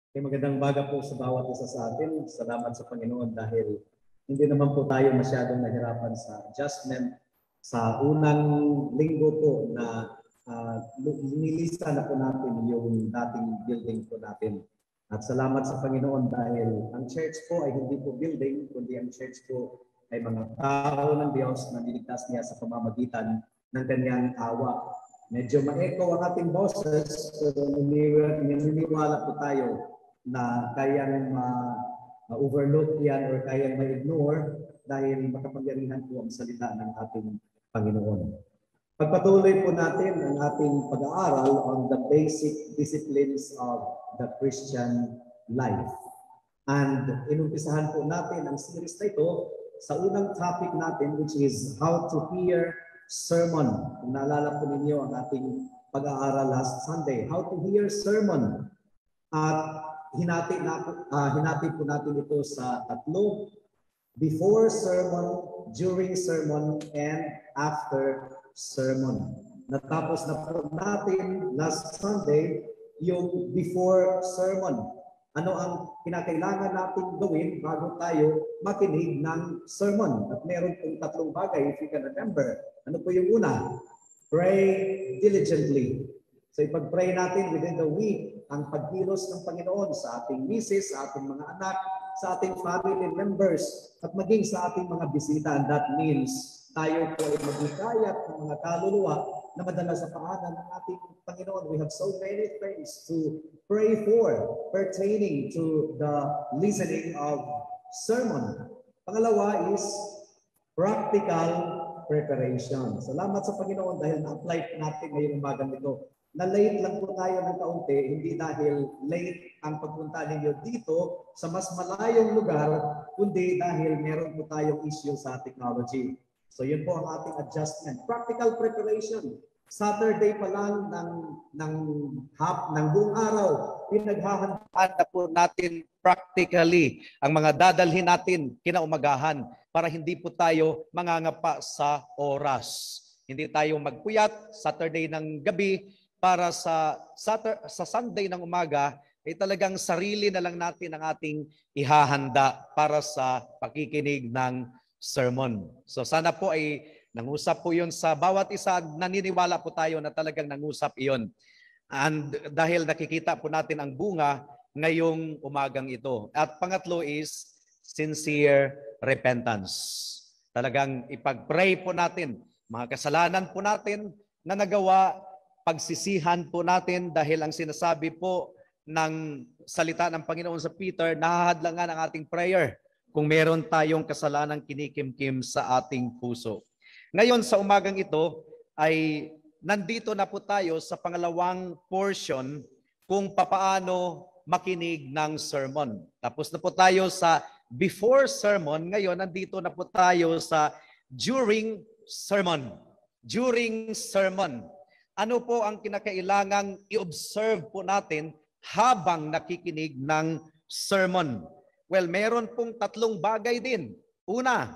Magandang umaga po sa bawat isa sa atin. Salamat sa Panginoon dahil hindi naman po tayo masyadong nahirapan sa adjustment. Sa unang linggo po na nilista na po natin yung dating building po natin. At salamat sa Panginoon dahil ang church po ay hindi po building, kundi ang church po ay mga tao ng Diyos na niligtas niya sa pamamagitan ng kanyang awa. Medyo ma-echo ang ating boses, pero naniniwala po tayo na kayang ma-overlook yan or kayang ma-ignore dahil makapangyarihan po ang salita ng ating Panginoon. Pagpatuloy po natin ang ating pag-aaral on the basic disciplines of the Christian life. And inumpisahan po natin ang series na ito sa unang topic natin, which is how to hear sermon. Kung naalala po ninyo ang ating pag-aaral last Sunday, how to hear sermon. At hinati po natin ito sa tatlo: before sermon, during sermon, and after sermon. Natapos na po natin last Sunday yung before sermon. Ano ang kinakailangan natin gawin bago tayo makinig ng sermon? At meron pong tatlong bagay, if you can remember. Ano po yung una? Pray diligently. So ipag-pray natin within the week ang pagkilos ng Panginoon sa ating misis, sa ating mga anak, sa ating family members, at maging sa ating mga bisita. And that means tayo po ay maghikayat ng mga kaluluwa na madala sa paanan ng ating Panginoon. We have so many things to pray for pertaining to the listening of sermon. Pangalawa is practical preparation. Salamat sa Panginoon dahil na-apply natin ngayong umagang ito. Na late lang po tayo ng kaunti, hindi dahil late ang pagpunta ninyo dito sa mas malayong lugar, kundi dahil meron po tayong issue sa technology. So yun po ang ating adjustment. Practical preparation. Saturday pa lang ng buong araw, pinaghahandaan na po natin practically ang mga dadalhin natin kinaumagahan para hindi po tayo mangangapa sa oras. Hindi tayo magpuyat Saturday ng gabi para sa Sunday ng umaga, ay talagang sarili na lang natin ang ating ihahanda para sa pakikinig ng sermon. So sana po ay nangusap po yun sa bawat isa. Naniniwala po tayo na talagang nangusap iyon. And dahil nakikita po natin ang bunga ngayong umagang ito. At pangatlo is sincere repentance. Talagang ipag-pray po natin mga kasalanan po natin na nagawa, pagsisihan po natin dahil ang sinasabi po ng salita ng Panginoon sa Peter, nahahadlangan ang ating prayer kung meron tayong kasalanang kinikimkim sa ating puso. Ngayon sa umagang ito ay nandito na po tayo sa pangalawang portion kung papaano makinig ng sermon. Tapos na po tayo sa before sermon, ngayon nandito na po tayo sa during sermon. During sermon. Ano po ang kinakailangang i-observe po natin habang nakikinig ng sermon? Well, meron pong tatlong bagay din. Una,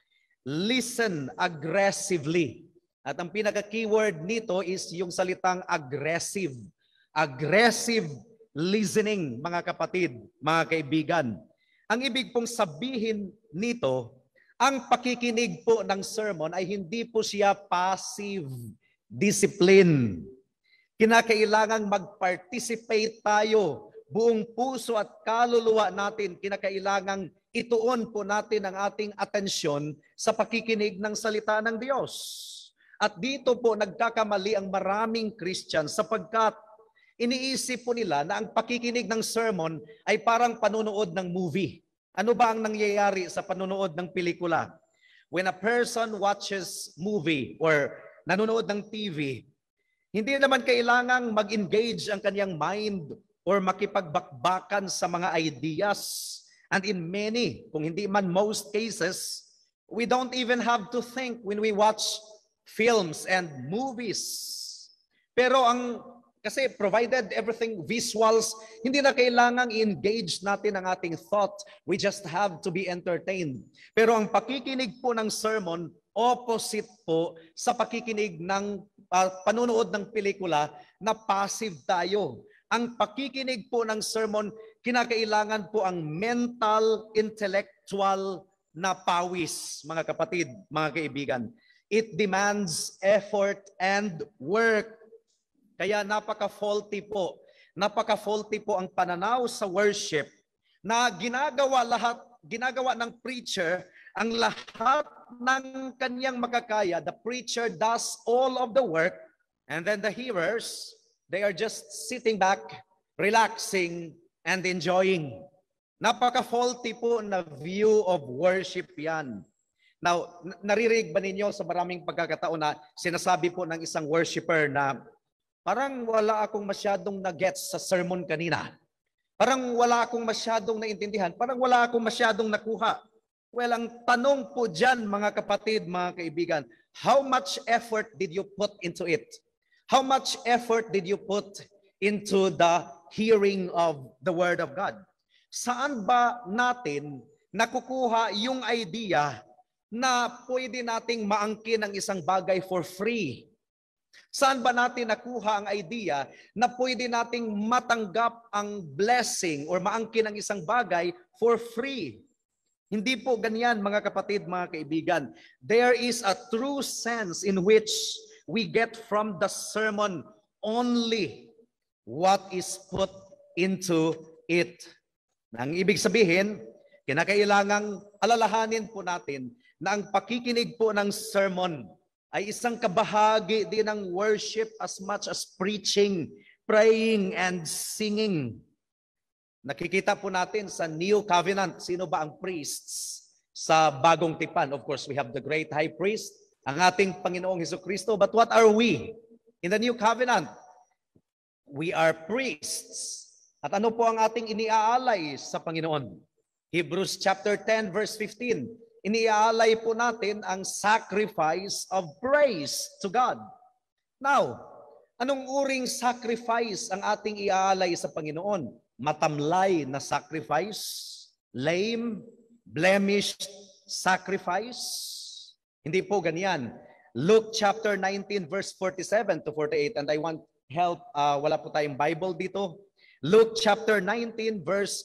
listen aggressively. At ang pinaka-keyword nito is yung salitang aggressive. Aggressive listening, mga kapatid, mga kaibigan. Ang ibig pong sabihin nito, ang pakikinig po ng sermon ay hindi po siya passive discipline. Kinakailangang mag-participate tayo. Buong puso at kaluluwa natin, kinakailangang ituon po natin ang ating atensyon sa pakikinig ng salita ng Diyos. At dito po nagkakamali ang maraming Christian sapagkat iniisip po nila na ang pakikinig ng sermon ay parang panunood ng movie. Ano ba ang nangyayari sa panunood ng pelikula? When a person watches movie or nanonood ng TV, hindi naman kailangang mag-engage ang kanyang mind or makipagbakbakan sa mga ideas. And in many, kung hindi man most cases, we don't even have to think when we watch films and movies. Pero kasi provided everything visuals, hindi na kailangang i-engage natin ang ating thought. We just have to be entertained. Pero ang pakikinig po ng sermon, opposite po sa pakikinig ng panunood ng pelikula na passive tayo. Ang pakikinig po ng sermon, kinakailangan po ang mental, intellectual na pawis, mga kapatid, mga kaibigan. It demands effort and work. Kaya napaka-faulty po. Napaka-faulty po ang pananaw sa worship na ginagawa ng preacher ang lahat ng kanyang makakaya. The preacher does all of the work, and then the hearers, they are just sitting back, relaxing, and enjoying. Napaka-faulty po na view of worship yan. Now, naririnig ba ninyo sa maraming pagkakataon na sinasabi po ng isang worshiper na parang wala akong masyadong na-gets sa sermon kanina. Parang wala akong masyadong naintindihan. Parang wala akong masyadong nakuha. Well, ang tanong po dyan, mga kapatid, mga kaibigan, how much effort did you put into it? How much effort did you put into the hearing of the Word of God? Saan ba natin nakukuha yung idea na pwede nating maangkin ang isang bagay for free? Saan ba natin nakuha ang idea na pwede nating matanggap ang blessing or maangkin ang isang bagay for free? Hindi po ganyan, mga kapatid, mga kaibigan. There is a true sense in which we get from the sermon only what is put into it. Ang ibig sabihin, kinakailangang alalahanin po natin na ang pakikinig po ng sermon ay isang kabahagi din ng worship as much as preaching, praying, and singing. Nakikita po natin sa New Covenant, sino ba ang priests sa Bagong Tipan? Of course, we have the great high priest, ang ating Panginoong Hesukristo. But what are we in the New Covenant? We are priests. At ano po ang ating iniaalay sa Panginoon? Hebrews chapter 10 verse 15. Iniaalay po natin ang sacrifice of praise to God. Now, anong uring sacrifice ang ating iaalay sa Panginoon? Matamlay na sacrifice? Lame, blemished sacrifice? Hindi po ganyan. Luke chapter 19 verse 47 to 48, and I want help, wala po tayong Bible dito. Luke chapter 19 verse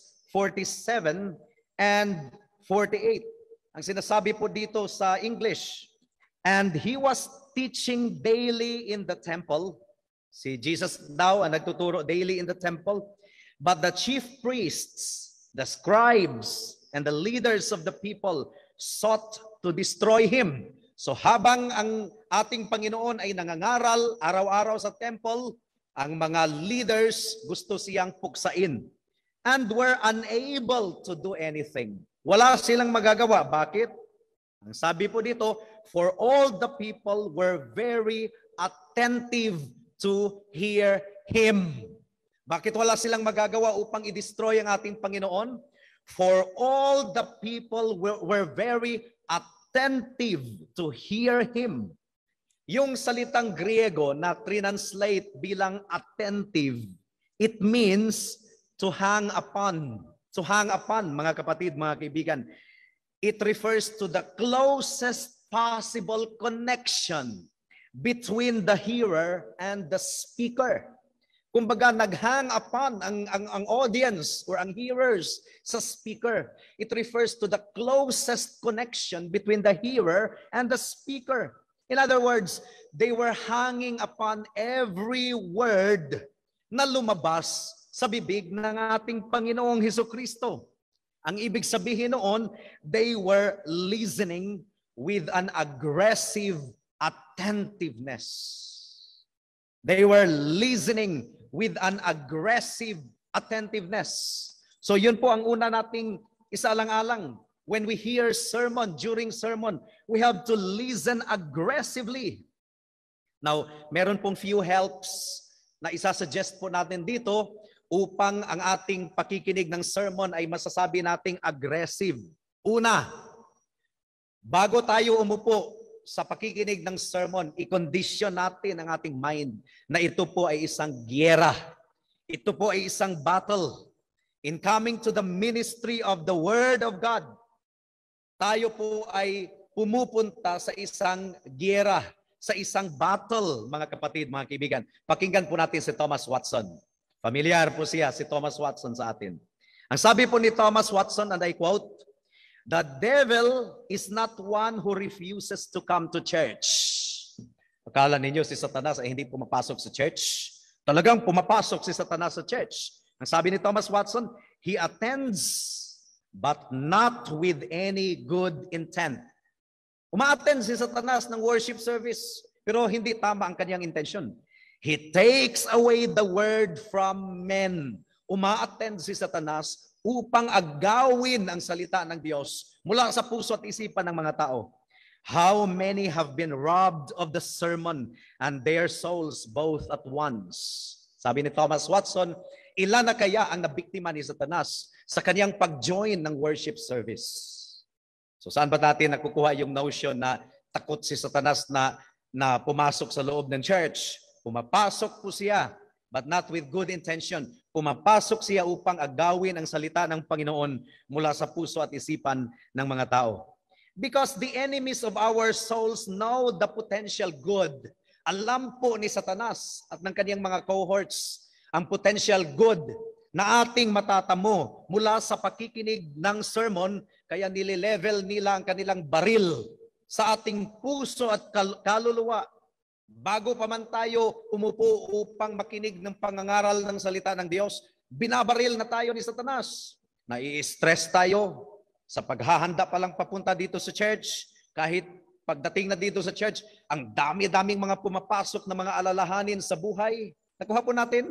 47 and 48. Ang sinasabi po dito sa English, and he was teaching daily in the temple. Si Jesus daw ang nagtuturo daily in the temple. But the chief priests, the scribes, and the leaders of the people sought to destroy him. So habang ang ating Panginoon ay nangangaral araw-araw sa temple, ang mga leaders gusto siyang puksain and were unable to do anything. Wala silang magagawa. Bakit? Ang sabi po dito, for all the people were very attentive to hear him. Bakit wala silang magagawa upang i-destroy ang ating Panginoon? For all the people were very attentive to hear him. Yung salitang Griego na translate bilang attentive, it means to hang upon. To hang upon, mga kapatid, mga kaibigan. It refers to the closest possible connection between the hearer and the speaker. Kumbaga, naghang upon ang audience or ang hearers sa speaker. It refers to the closest connection between the hearer and the speaker. In other words, they were hanging upon every word na lumabas sa bibig ng ating Panginoong Hesukristo. Ang ibig sabihin noon, they were listening with an aggressive attentiveness. They were listening with an aggressive attentiveness. So yun po ang una nating isaalang-alang. When we hear sermon, during sermon, we have to listen aggressively. Now, meron pong few helps na isasuggest po natin dito upang ang ating pakikinig ng sermon ay masasabi nating aggressive. Una, bago tayo umupo sa pakikinig ng sermon, i-condition natin ang ating mind na ito po ay isang giyera. Ito po ay isang battle. In coming to the ministry of the Word of God, tayo po ay pumupunta sa isang giyera, sa isang battle, mga kapatid, mga kaibigan. Pakinggan po natin si Thomas Watson. Familiar po siya, si Thomas Watson sa atin. Ang sabi po ni Thomas Watson, and I quote, "The devil is not one who refuses to come to church." Akala ninyo si Satanas ay hindi pumapasok sa church? Talagang pumapasok si Satanas sa church. Ang sabi ni Thomas Watson, "He attends but not with any good intent." Uma-attend si Satanas ng worship service, pero hindi tama ang kanyang intention. "He takes away the word from men." Uma-attend si Satanas upang agawin ang salita ng Diyos mula sa puso at isipan ng mga tao. "How many have been robbed of the sermon and their souls both at once?" Sabi ni Thomas Watson, ilan na kaya ang nabiktima ni Satanas sa kanyang pag-join ng worship service? So saan ba natin nakukuha yung notion na takot si Satanas na pumasok sa loob ng church? Pumapasok po siya, but not with good intention. Pumapasok siya upang agawin ang salita ng Panginoon mula sa puso at isipan ng mga tao. Because the enemies of our souls know the potential good. Alam po ni Satanas at ng kanyang mga cohorts ang potential good na ating matatamo mula sa pakikinig ng sermon, kaya nililevel nila ang kanilang baril sa ating puso at kaluluwa. Bago pa man tayo umupo upang makinig ng pangangaral ng salita ng Diyos, binabaril na tayo ni Satanas. Nai-stress tayo sa paghahanda pa lang papunta dito sa church. Kahit pagdating na dito sa church, ang dami-daming mga pumapasok na mga alalahanin sa buhay. Nakuha po natin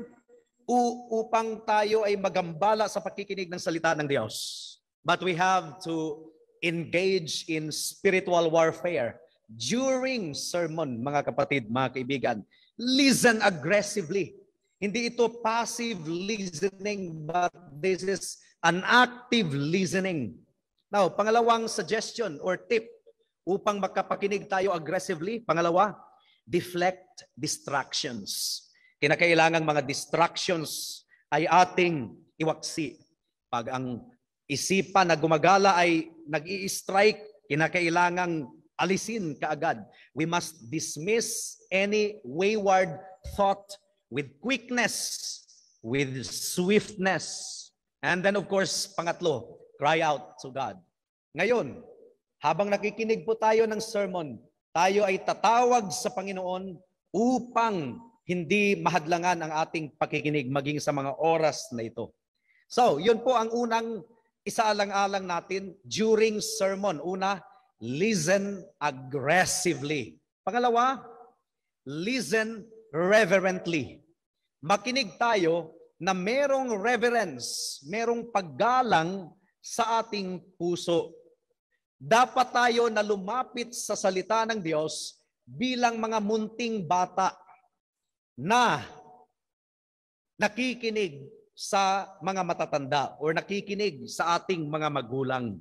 upang tayo ay magambala sa pakikinig ng salita ng Diyos. But we have to engage in spiritual warfare during sermon, mga kapatid, mga kaibigan. Listen aggressively. Hindi ito passive listening, but this is an active listening. Now, pangalawang suggestion or tip upang makapakinig tayo aggressively. Pangalawa, deflect distractions. Kinakailangan mga distractions ay ating iwaksi. Pag ang isipan na gumagala ay nag-i-strike, kinakailangang alisin kaagad. We must dismiss any wayward thought with quickness, with swiftness. And then of course, pangatlo, cry out to God. Ngayon, habang nakikinig po tayo ng sermon, tayo ay tatawag sa Panginoon upang hindi mahadlangan ang ating pakikinig maging sa mga oras na ito. So, yun po ang unang isaalang-alang natin during sermon. Una, listen aggressively. Pangalawa, listen reverently. Makinig tayo na merong reverence, merong paggalang sa ating puso. Dapat tayo na lumapit sa salita ng Diyos bilang mga munting bata na nakikinig sa mga matatanda o nakikinig sa ating mga magulang.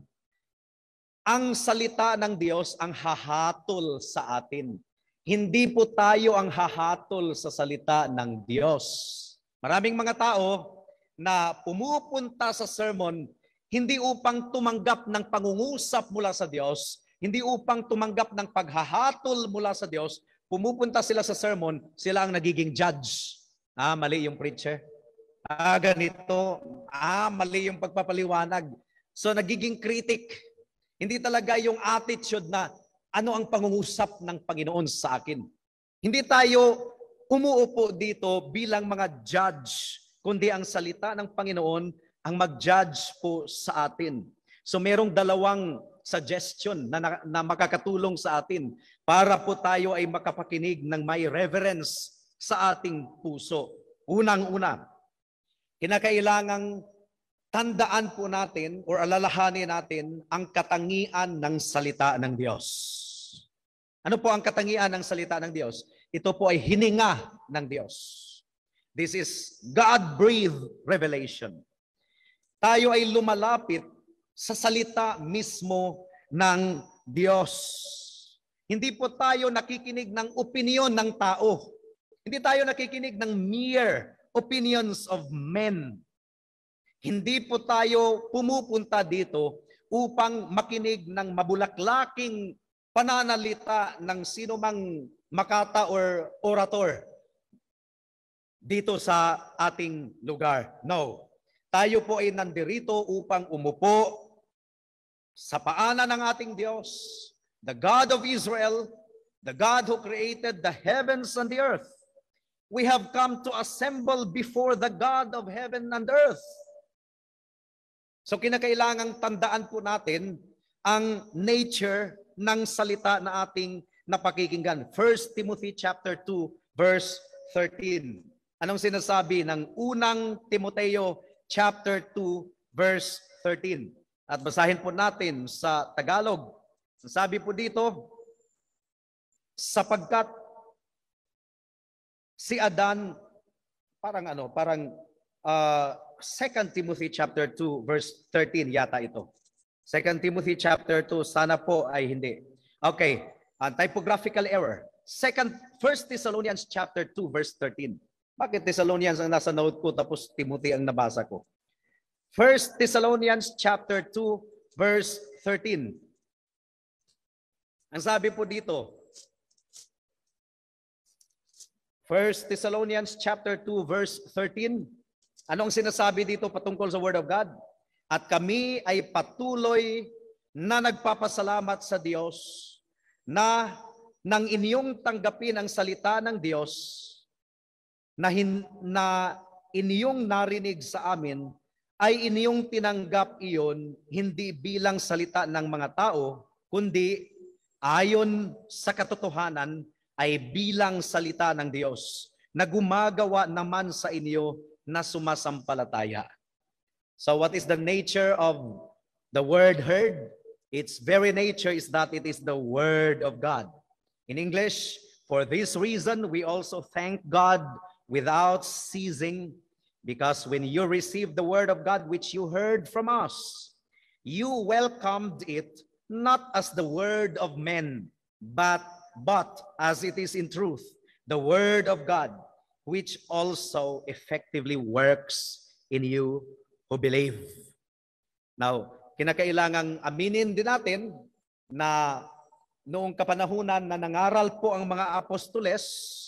Ang salita ng Diyos ang hahatol sa atin. Hindi po tayo ang hahatol sa salita ng Diyos. Maraming mga tao na pumupunta sa sermon hindi upang tumanggap ng pangungusap mula sa Diyos, hindi upang tumanggap ng paghahatol mula sa Diyos, pumupunta sila sa sermon, sila ang nagiging judge. Mali yung preacher. Ganito. Mali yung pagpapaliwanag. So nagiging critic. Hindi talaga yung attitude na ano ang pangungusap ng Panginoon sa akin. Hindi tayo umuupo dito bilang mga judge, kundi ang salita ng Panginoon ang mag-judge po sa atin. So merong dalawang suggestion na makakatulong sa atin para po tayo ay makapakinig ng may reverence sa ating puso. Unang-una, kinakailangang tandaan po natin o alalahanin natin ang katangian ng salita ng Diyos. Ano po ang katangian ng salita ng Diyos? Ito po ay hininga ng Diyos. This is God-breathed revelation. Tayo ay lumalapit sa salita mismo ng Diyos. Hindi po tayo nakikinig ng opinion ng tao. Hindi tayo nakikinig ng mere opinions of men. Hindi po tayo pumupunta dito upang makinig ng mabulaklaking pananalita ng sino mang makata or orator dito sa ating lugar. No. Tayo po ay nandirito upang umupo sa paanan ng ating Diyos, the God of Israel, the God who created the heavens and the earth. We have come to assemble before the God of heaven and earth. So kinakailangang tandaan po natin ang nature ng salita na ating napakikinggan. 1 Timothy chapter 2 verse 13. Anong sinasabi ng unang Timoteo chapter 2 verse 13? At basahin po natin sa Tagalog. Sabi po dito, sapagkat si Adan, parang 2 Timothy chapter 2 verse 13 yata ito. 2 Timothy chapter 2, sana po ay hindi. Okay, typographical error. 1 Thessalonians chapter 2 verse 13. Bakit Thessalonians ang nasa note ko tapos Timothy ang nabasa ko? 1 Thessalonians chapter 2 verse 13. Ang sabi po dito, 1 Thessalonians chapter 2 verse 13. Anong sinasabi dito patungkol sa Word of God? At kami ay patuloy na nagpapasalamat sa Diyos na nang inyong tanggapin ang salita ng Diyos na inyong narinig sa amin, ay inyong tinanggap iyon hindi bilang salita ng mga tao, kundi ayon sa katotohanan ay bilang salita ng Diyos na gumagawa naman sa inyo na sumasampalataya. So what is the nature of the word heard? Its very nature is that it is the word of God. In English, for this reason we also thank God without ceasing, because when you received the word of God which you heard from us, you welcomed it not as the word of men, but as it is in truth, the word of God, which also effectively works in you who believe. Now, kinakailangang aminin din natin na noong kapanahunan na nangaral po ang mga apostoles,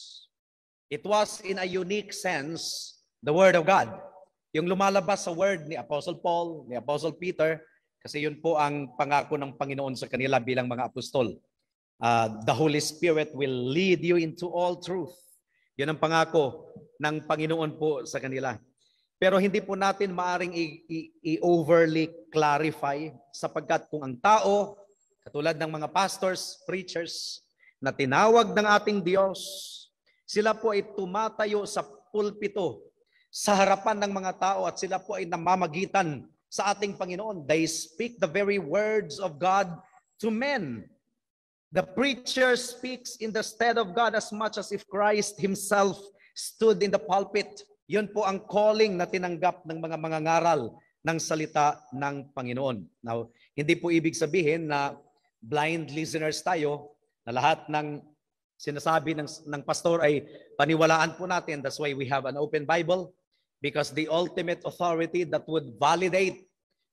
it was in a unique sense the Word of God. Yung lumalabas sa Word ni Apostle Paul, ni Apostle Peter, kasi yun po ang pangako ng Panginoon sa kanila bilang mga apostol. The Holy Spirit will lead you into all truth. Yun ang pangako ng Panginoon po sa kanila. Pero hindi po natin maaring i-overly clarify sapagkat kung ang tao, katulad ng mga pastors, preachers, na tinawag ng ating Diyos, sila po ay tumatayo sa pulpito, sa harapan ng mga tao at sila po ay namamagitan sa ating Panginoon. They speak the very words of God to men. The preacher speaks in the stead of God as much as if Christ Himself stood in the pulpit. Yun po ang calling na tinanggap ng mga mangangaral ng salita ng Panginoon. Now, hindi po ibig sabihin na blind listeners tayo, na lahat ng sinasabi ng pastor ay paniwalaan po natin. That's why we have an open Bible, because the ultimate authority that would validate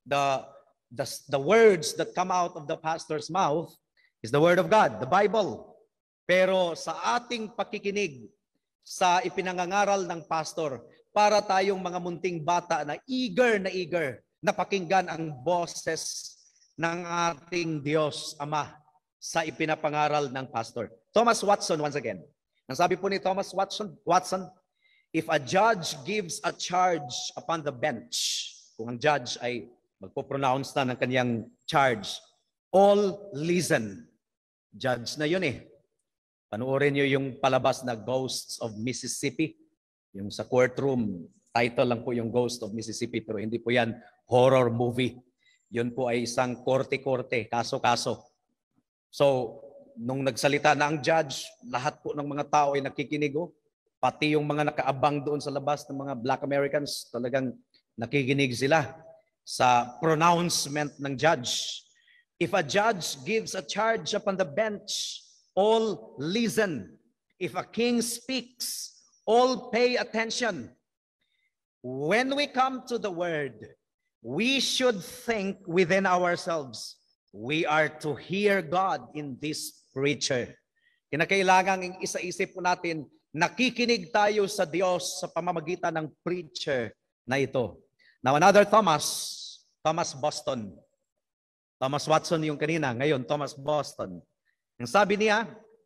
the words that come out of the pastor's mouth is the Word of God, the Bible. Pero sa ating pakikinig sa ipinangangaral ng pastor, para tayong mga munting bata na eager na pakinggan ang boses ng ating Diyos Ama sa ipinapangaral ng pastor. Thomas Watson once again. Ang sabi po ni Thomas Watson, if a judge gives a charge upon the bench, kung ang judge ay magpo-pronounce na ng kanyang charge, all listen. Judge na yun eh. Panoorin nyo yung palabas na Ghosts of Mississippi. Yung sa courtroom, title lang po yung Ghost of Mississippi, pero hindi po yan horror movie. Yun po ay isang korte-korte, kaso-kaso. So, nung nagsalita na ang judge, lahat po ng mga tao ay nakikinig. Pati yung mga nakaabang doon sa labas ng mga Black Americans, talagang nakikinig sila sa pronouncement ng judge. If a judge gives a charge upon the bench, all listen. If a king speaks, all pay attention. When we come to the word, we should think within ourselves, we are to hear God in this preacher. Kinakailangan isa-isip po natin, nakikinig tayo sa Diyos sa pamamagitan ng preacher na ito. Now another Thomas, Thomas Boston. Thomas Watson yung kanina, ngayon Thomas Boston. Ang sabi niya,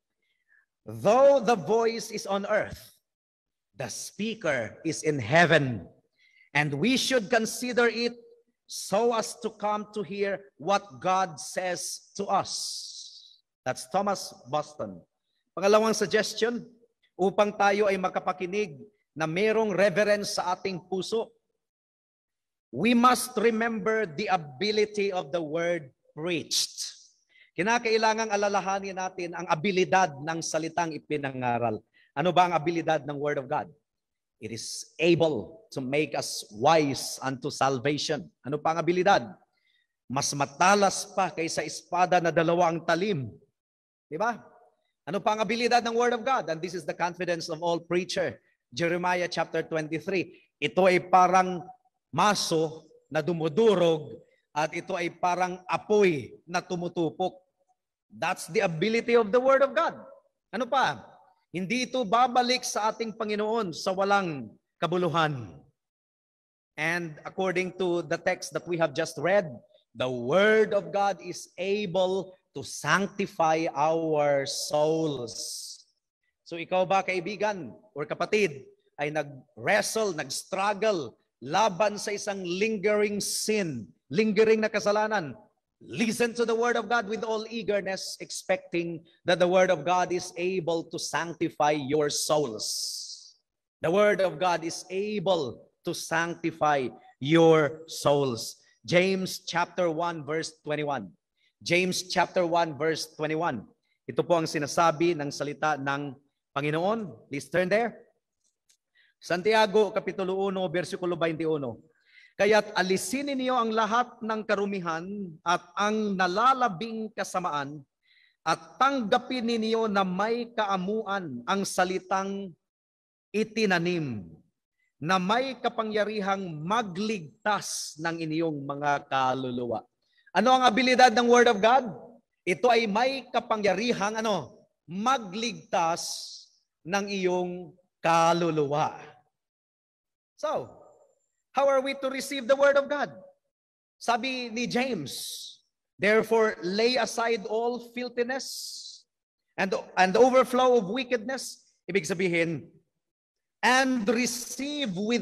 though the voice is on earth, the speaker is in heaven, and we should consider it so as to come to hear what God says to us. That's Thomas Boston. Pangalawang suggestion, upang tayo ay makapakinig na merong reverence sa ating puso, we must remember the ability of the word preached. Kinakailangang alalahanin natin ang abilidad ng salitang ipinangaral. Ano ba ang abilidad ng Word of God? It is able to make us wise unto salvation. Ano pa ang abilidad? Mas matalas pa kaysa espada na dalawa ang talim. Di ba? Ano pa ang abilidad ng Word of God? And this is the confidence of all preacher. Jeremiah chapter 23. Ito ay parang maso na dumudurog at ito ay parang apoy na tumutupok. That's the ability of the Word of God. Ano pa? Hindi ito babalik sa ating Panginoon sa walang kabuluhan. And according to the text that we have just read, the Word of God is able to sanctify our souls. So ikaw ba, kaibigan or kapatid, ay nag-wrestle, nag-struggle, laban sa isang lingering sin, lingering na kasalanan? Listen to the Word of God with all eagerness, expecting that the Word of God is able to sanctify your souls. The Word of God is able to sanctify your souls. James chapter 1 verse 21. James chapter 1 verse 21. Ito po ang sinasabi ng salita ng Panginoon. Please turn there. Santiago kapitulo 1 bersikulo 21. Kaya't alisin ninyo ang lahat ng karumihan at ang nalalabing kasamaan at tanggapin ninyo na may kaamuan ang salitang itinanim na may kapangyarihang magligtas ng inyong mga kaluluwa. Ano ang abilidad ng Word of God? Ito ay may kapangyarihang magligtas ng iyong kaluluwa. So, how are we to receive the Word of God? Sabi ni James, therefore lay aside all filthiness and overflow of wickedness. Ibig sabihin, and receive with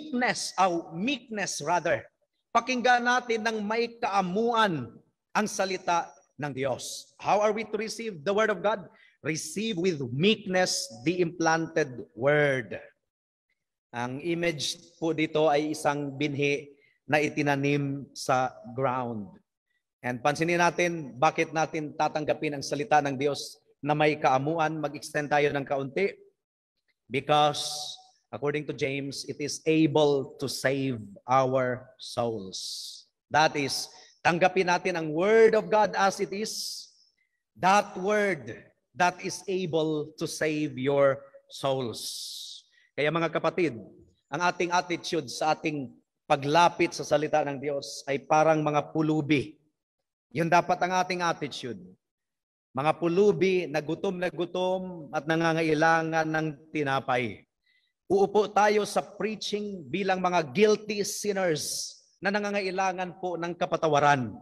meekness rather. Pakinggan natin ng may kaamuan ang salita ng Diyos. How are we to receive the Word of God? Receive with meekness the implanted Word. Ang image po dito ay isang binhi na itinanim sa ground. And pansinin natin, bakit natin tatanggapin ang salita ng Diyos na may kaamuan? Mag-extend tayo ng kaunti. Because, according to James, it is able to save our souls. That is, tanggapin natin ang Word of God as it is. That Word that is able to save your souls. Kaya mga kapatid, ang ating attitude sa ating paglapit sa salita ng Diyos ay parang mga pulubi. Yun dapat ang ating attitude. Mga pulubi na gutom at nangangailangan ng tinapay. Uupo tayo sa preaching bilang mga guilty sinners na nangangailangan po ng kapatawaran.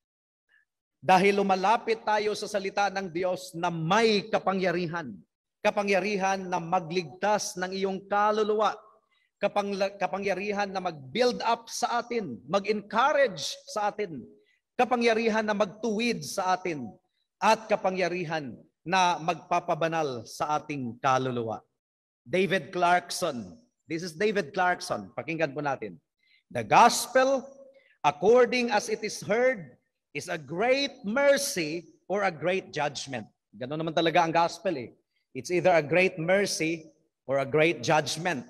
Dahil lumalapit tayo sa salita ng Diyos na may kapangyarihan. Kapangyarihan na magligtas ng iyong kaluluwa. Kapangyarihan na mag-build up sa atin, mag-encourage sa atin. Kapangyarihan na magtuwid sa atin. At kapangyarihan na magpapabanal sa ating kaluluwa. David Clarkson. This is David Clarkson. Pakinggan po natin. The gospel, according as it is heard, is a great mercy or a great judgment. Ganun naman talaga ang gospel eh. It's either a great mercy or a great judgment.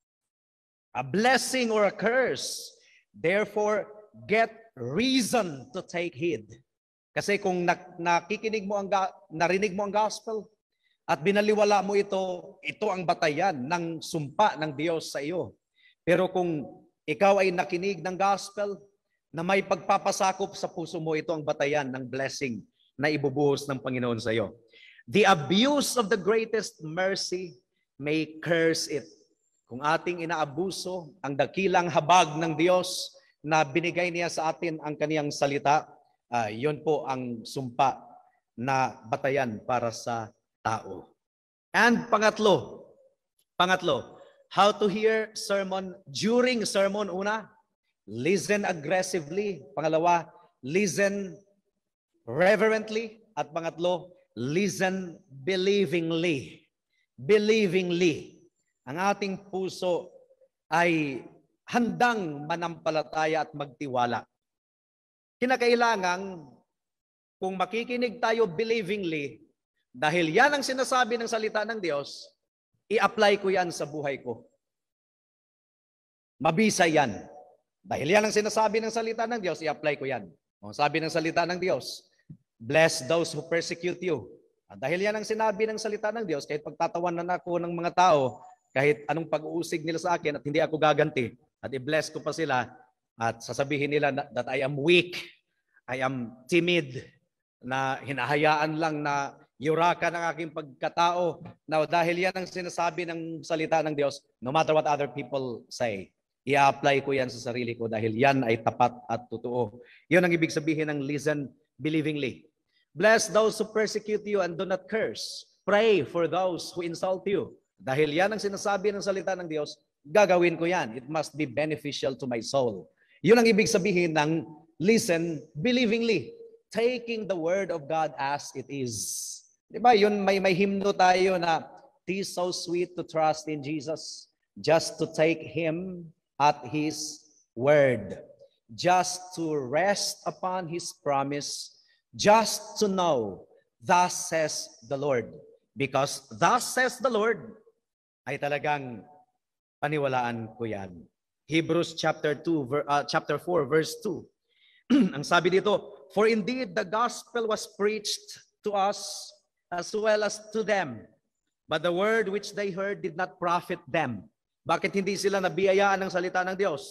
A blessing or a curse. Therefore, get reason to take heed. Kasi kung narinig mo ang gospel at binaliwala mo ito ang batayan ng sumpa ng Diyos sa iyo. Pero kung ikaw ay nakinig ng gospel na may pagpapasakop sa puso mo, ito ang batayan ng blessing na ibubuhos ng Panginoon sa iyo. The abuse of the greatest mercy may curse it. kung ating inaabuso ang dakilang habag ng Diyos na binigay niya sa atin ang kaniyang salita, yun po ang sumpa na batayan para sa tao. And pangatlo, how to hear sermon during sermon. Una, listen aggressively. Pangalawa, listen reverently. At pangatlo, listen believingly. Believingly. Ang ating puso ay handang manampalataya at magtiwala. Kinakailangan, kung makikinig tayo believingly, dahil yan ang sinasabi ng salita ng Diyos, i-apply ko yan sa buhay ko. Mabisa yan. Dahil yan ang sinasabi ng salita ng Diyos, i-apply ko yan. O, sabi ng salita ng Diyos, bless those who persecute you. At dahil yan ang sinabi ng salita ng Diyos, kahit pagtatawanan ako ng mga tao, kahit anong pag-uusig nila sa akin at hindi ako gaganti, at i-bless ko pa sila, at sasabihin nila that I am weak, I am timid, na hinahayaan lang na yuraka ng aking pagkatao. Now, dahil yan ang sinasabi ng salita ng Diyos, no matter what other people say, i-apply ko yan sa sarili ko dahil yan ay tapat at totoo. Yun ang ibig sabihin ng listen believingly. Bless those who persecute you and do not curse. Pray for those who insult you. Dahil yan ang sinasabi ng salita ng Diyos, gagawin ko yan. It must be beneficial to my soul. Yun ang ibig sabihin ng listen believingly. Taking the word of God as it is. Diba? Yun, may hymno tayo na, "'Tis so sweet to trust in Jesus, just to take Him at His word, just to rest upon His promise, just to know, thus says the Lord." Because thus says the Lord, ay talagang paniwalaan ko yan. Hebrews chapter 4 verse 2. Ang sabi dito, "For indeed the gospel was preached to us as well as to them, but the word which they heard did not profit them." Bakit hindi sila nabiyayaan ng salita ng Diyos?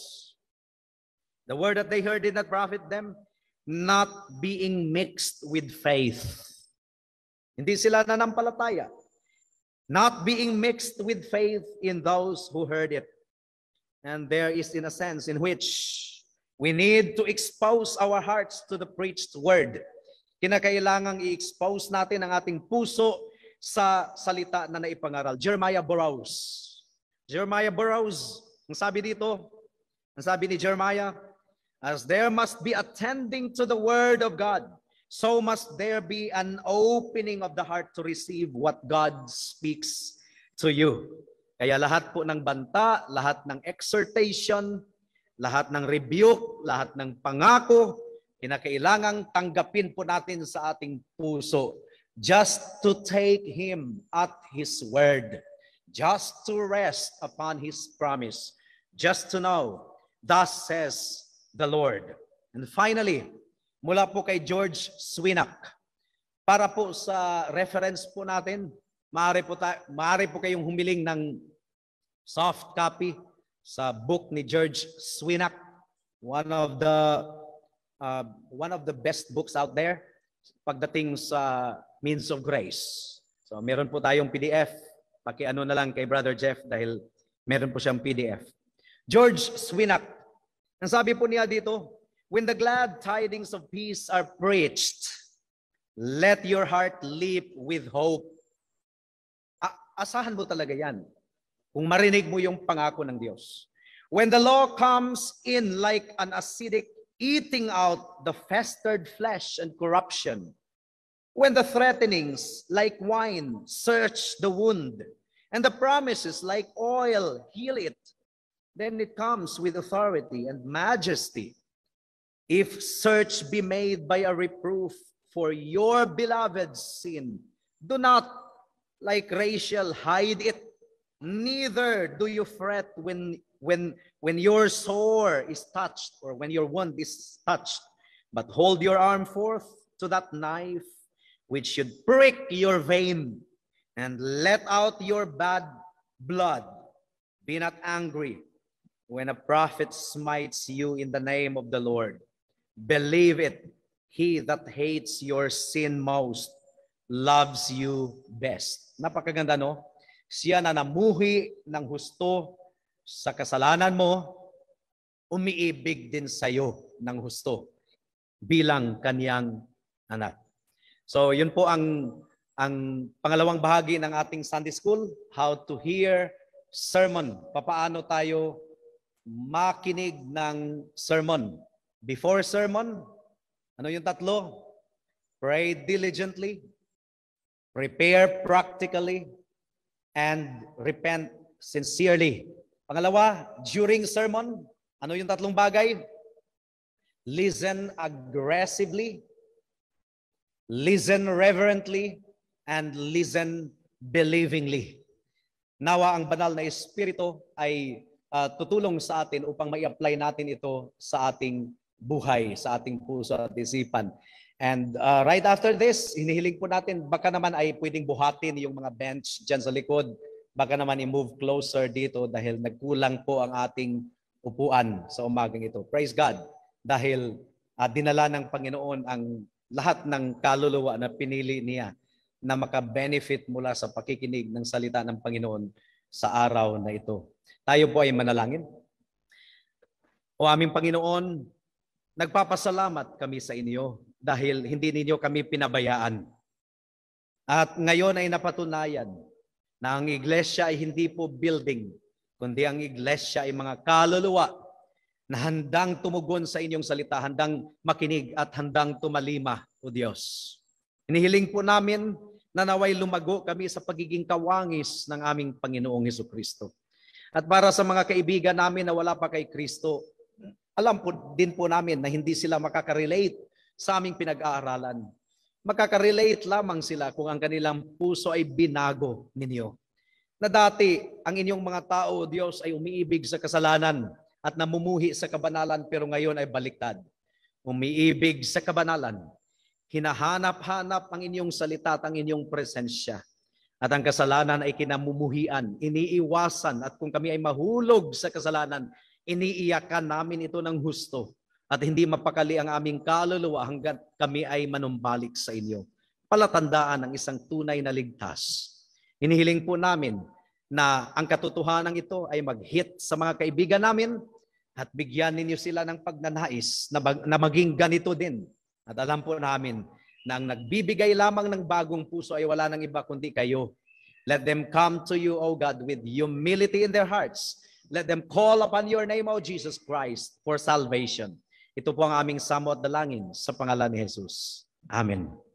The word that they heard did not profit them, not being mixed with faith. Hindi sila nanampalataya. Not being mixed with faith in those who heard it. And there is in a sense in which we need to expose our hearts to the preached word. Kinakailangang i-expose natin ang ating puso sa salita na naipangaral. Jeremiah borrows. Ang sabi dito, ang sabi ni Jeremiah, "As there must be attending to the word of God, so must there be an opening of the heart to receive what God speaks to you." Kaya lahat po ng banta, lahat ng exhortation, lahat ng rebuke, lahat ng pangako, kinakailangang tanggapin po natin sa ating puso. Just to take Him at His word. Just to rest upon His promise. Just to know, thus says the Lord. And finally, mula po kay George Swinnock. Para po sa reference po natin, maaari po kayong humiling ng soft copy sa book ni George Swinnock, one of the best books out there pagdating sa means of grace. So meron po tayong PDF. Paki-ano na lang kay Brother Jeff dahil meron po siyang PDF. George Swinnock, ang sabi po niya dito, "When the glad tidings of peace are preached, let your heart leap with hope." Asahan mo talaga yan kung marinig mo yung pangako ng Diyos. "When the law comes in like an acidic, eating out the festered flesh and corruption, when the threatenings like wine search the wound, and the promises like oil heal it, then it comes with authority and majesty. If search be made by a reproof for your beloved sin, do not, like Rachel, hide it. Neither do you fret when your sore is touched or when your wound is touched, but hold your arm forth to that knife which should prick your vein and let out your bad blood. Be not angry when a prophet smites you in the name of the Lord. Believe it, he that hates your sin most loves you best." Napakaganda, no? Siya na namuhi ng husto sa kasalanan mo, umiibig din sa iyo ng husto bilang kaniyang anak. So yun po ang pangalawang bahagi ng ating Sunday School, How to Hear Sermon. Papaano tayo makinig ng sermon. Before sermon, ano yung tatlo? Pray diligently, prepare practically, and repent sincerely. Pangalawa, during sermon, ano yung tatlong bagay? Listen aggressively, listen reverently, and listen believingly. Nawa ang banal na Espiritu ay tutulong sa atin upang mai-apply natin ito sa ating buhay, sa ating puso at isipan. And right after this, hinihiling po natin, baka naman ay pwedeng buhatin yung mga bench dyan sa likod. Baka naman i-move closer dito dahil nagkulang po ang ating upuan sa umagang ito. Praise God. Dahil dinala ng Panginoon ang lahat ng kaluluwa na pinili niya na maka-benefit mula sa pakikinig ng salita ng Panginoon sa araw na ito. Tayo po ay manalangin. O aming Panginoon, nagpapasalamat kami sa inyo dahil hindi ninyo kami pinabayaan. At ngayon ay napatunayan na ang iglesia ay hindi po building, kundi ang iglesia ay mga kaluluwa na handang tumugon sa inyong salita, handang makinig at handang tumalima, O Diyos. Hinihiling po namin na naway lumago kami sa pagiging kawangis ng aming Panginoong Hesukristo. At para sa mga kaibigan namin na wala pa kay Kristo, alam po din po namin na hindi sila makaka-relate sa aming pinag-aaralan. Makaka-relate lamang sila kung ang kanilang puso ay binago ninyo. Na dati, ang inyong mga tao, Diyos, ay umiibig sa kasalanan at namumuhi sa kabanalan, pero ngayon ay baliktad. Umiibig sa kabanalan. Hinahanap-hanap ang inyong salita at ang inyong presensya. At ang kasalanan ay kinamumuhian, iniiwasan, at kung kami ay mahulog sa kasalanan, iniiyakan namin ito ng husto at hindi mapakali ang aming kaluluwa hanggat kami ay manumbalik sa inyo. Palatandaan ng isang tunay na ligtas. Hinihiling po namin na ang katotohanan ito ay mag-hit sa mga kaibigan namin at bigyan ninyo sila ng pagnanais na maging ganito din. At alam po namin na ang nagbibigay lamang ng bagong puso ay wala nang iba kundi kayo. Let them come to you, O God, with humility in their hearts. Let them call upon your name, O Jesus Christ, for salvation. Ito po ang aming samo at dalangin sa pangalan ni Jesus. Amen.